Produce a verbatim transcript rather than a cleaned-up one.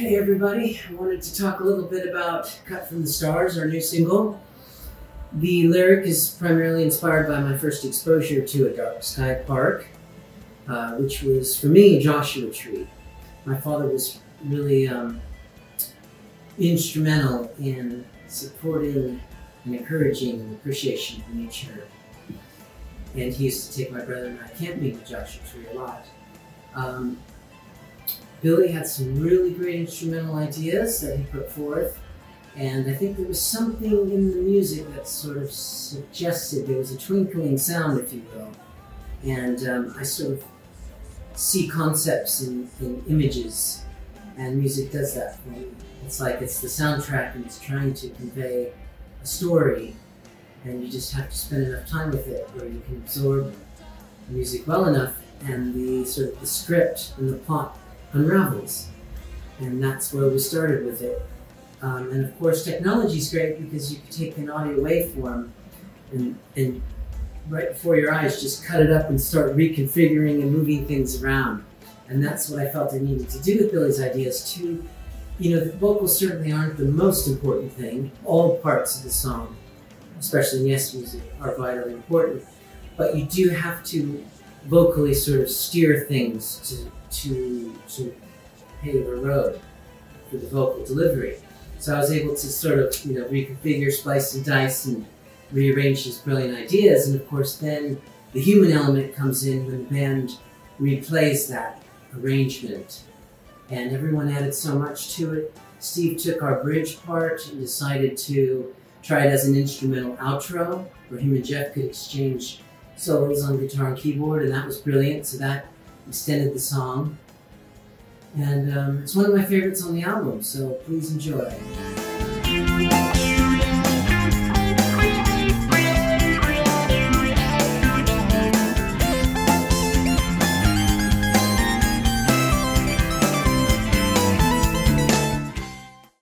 Hey everybody, I wanted to talk a little bit about Cut from the Stars, our new single. The lyric is primarily inspired by my first exposure to a dark sky park, uh, which was, for me, a Joshua tree. My father was really um, instrumental in supporting and encouraging the appreciation of nature. And he used to take my brother and I camping with Joshua Tree a lot. Um, Billy had some really great instrumental ideas that he put forth, and I think there was something in the music that sort of suggested there was a twinkling sound, if you will. And um, I sort of see concepts in, in images, and music does that for me. It's like it's the soundtrack and it's trying to convey a story, and you just have to spend enough time with it where you can absorb the music well enough, and the sort of the script and the plot unravels. And that's where we started with it. Um, and of course, technology is great because you can take an audio waveform and, and right before your eyes just cut it up and start reconfiguring and moving things around. And that's what I felt I needed to do with Billy's ideas too. You know, the vocals certainly aren't the most important thing. All parts of the song, especially in Yes music, are vitally important. But you do have to vocally sort of steer things to to, to pave a road for the vocal delivery. So I was able to sort of, you know, reconfigure, splice and dice and rearrange his brilliant ideas. And of course then the human element comes in when the band replays that arrangement. And everyone added so much to it. Steve took our bridge part and decided to try it as an instrumental outro where him and Jeff could exchange solos on guitar and keyboard, and that was brilliant. So that extended the song, and um, it's one of my favorites on the album, so please enjoy.